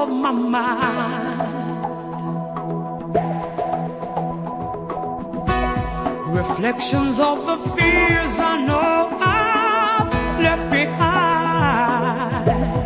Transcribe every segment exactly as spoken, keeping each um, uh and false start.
of my mind. Reflections of the fears I know I've left behind.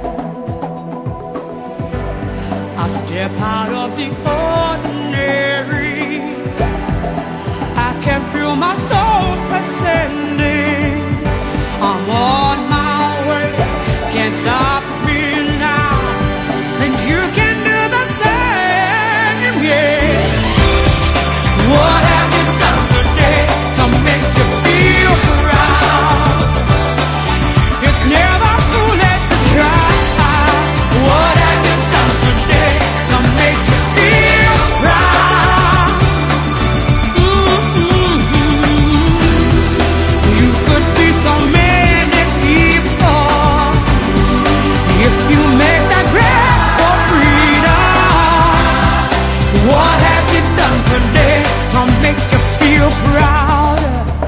I step out of the ordinary. I can feel my soul ascending. I'm on my way, can't stop me now, and you can do the same, yeah. What have you done today to make you feel proud? It's never too late to try. What have you done today to make you feel proud? Mm-hmm. You could be so many people if you make that grab for freedom. What have you done today to make you feel proud?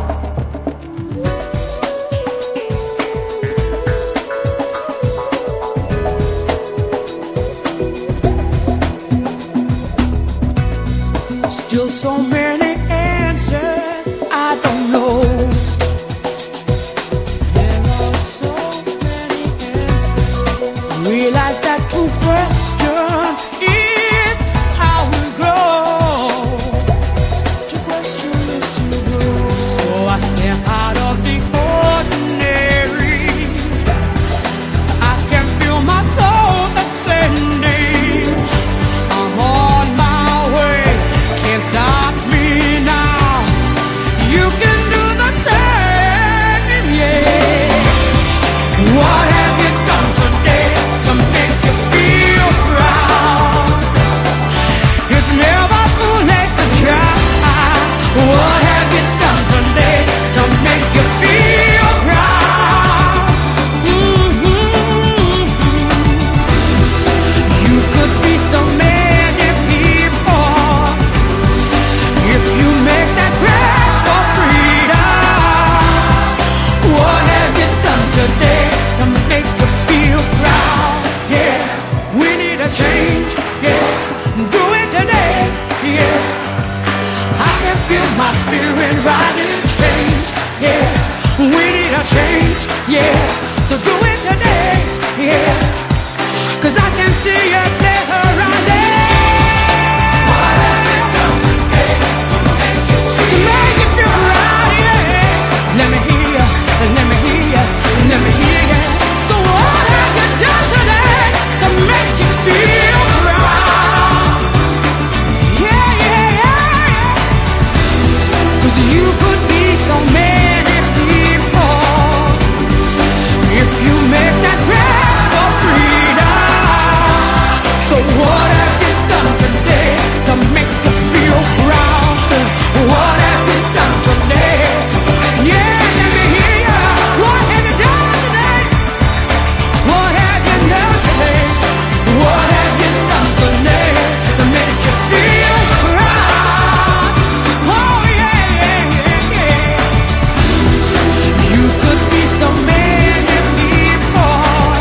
Still so many answers I don't know. There are so many answers. Realize that true question is how we grow. To question is to grow. So I step out of the ordinary. I can feel my soul ascending. I'm on my way, can't stop me now. You can do the same, yeah. What have you done today to make you feel proud? It's never too late to try. What have you done today to make you feel proud? Mm-hmm. You could be so many people if you make that grab for freedom. What have you done today to make you feel proud? Yeah, we need a change. Yeah, do it today. Yeah, I can feel my spirit rising. Change. Yeah, we need a change. Yeah, so do it today. Yeah, 'cause I can see it there rising. What have you done today to make you feel, to make you feel proud? Yeah, let me hear you, let me hear you, let me hear you. So what have you done today to make you feel proud? Yeah, yeah, yeah, yeah. 'Cause you could be so many people if you make that grab for freedom. So what have you done today to make you feel proud? What have you done today? Yeah, let me hear ya. What have you done today? What have you done today? What have you done today to make you feel proud? Oh yeah, yeah, yeah, yeah. You could be so many people.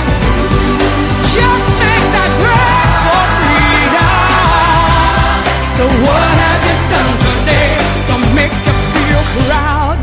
Just make that grab for freedom. So what have you done today to make you feel proud?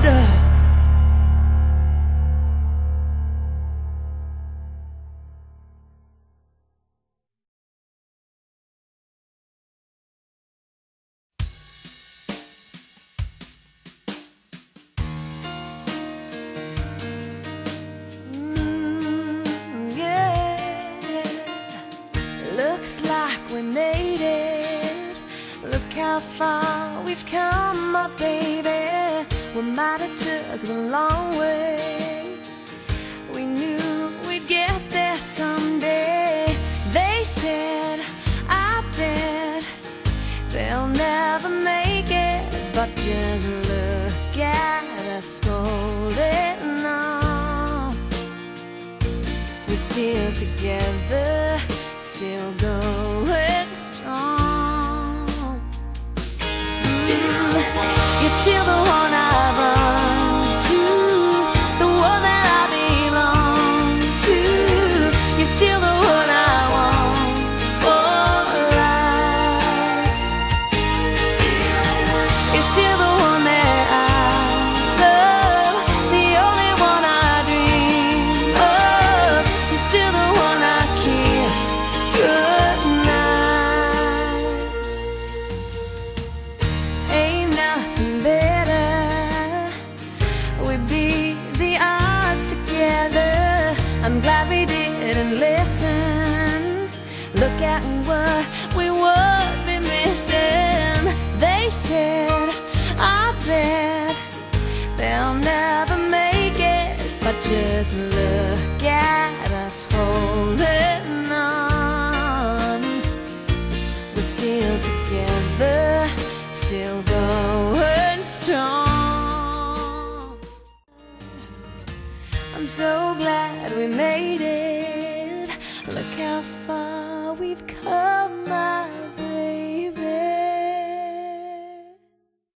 Mm, yeah. Looks like we made it. Look how far we've come, my baby. We might have took the long way. We knew we'd get there someday. They said, I bet they'll never make it, but just look at us holding on. We're still together, still going strong. Still, you're still the one I run to, the one that I belong to. You're still the one I want for didn't listen. Look at what we would be missing. They said, I bet they'll never make it, but just look at us holding on. We're still together, still going strong. I'm so glad we made it. Look how far we've come, my